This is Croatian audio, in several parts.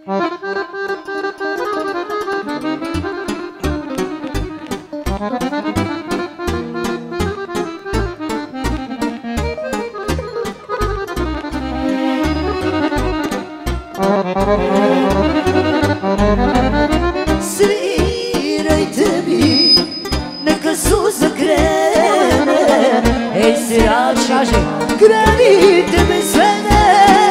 Sviraj tebi, neka suza krene. Ej svirač, kreni tebe svene.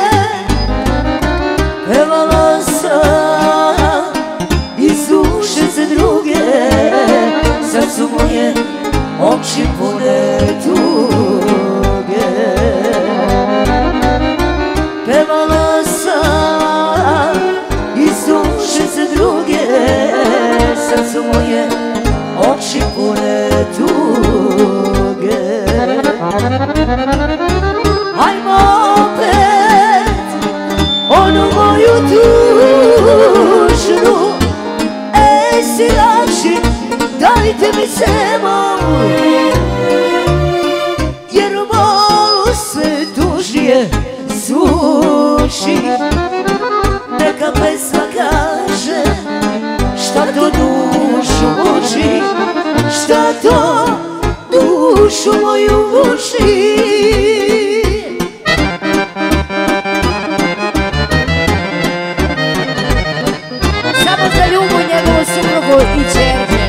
Pevala sam iz duše za druge, sad su moje oči pune tuge. Pevala sam iz duše za druge, sad su moje oči pune tuge. Hajmo opet onu moju tužnu, ej svirači, dajte mi semo, jer bol sve tužnije zvuči. Neka pesma kaže šta to dušu muči, šta to dušu moju muči. Samo za Ljubu, njegovu suprugu i ćerke.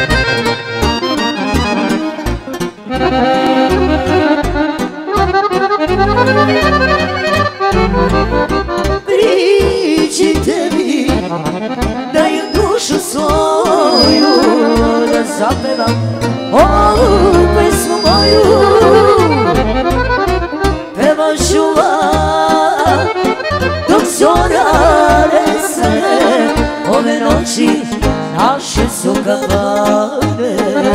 Priđite mi, dajem dušu svoju, da zapevam ovu pesmu moju. Pevat ću vam dok zora nestane, ove noći naše su kafane.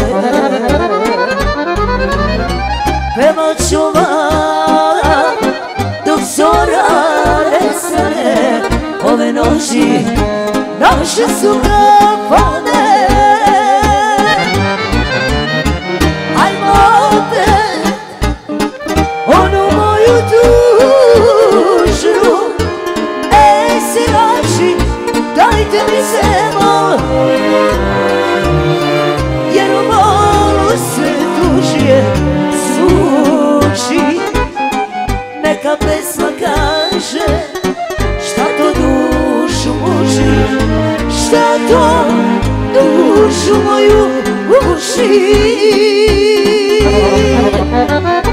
Pevat ću vam dok zora nestane, ove noći naše su kafane. Ajmo opet onu moju tužnu, ej svirači, dajte mi semo, jer u bolu sve tužnije zvuči. Neka pesma kaže šta to dušu muči, šta to dušu moju muči.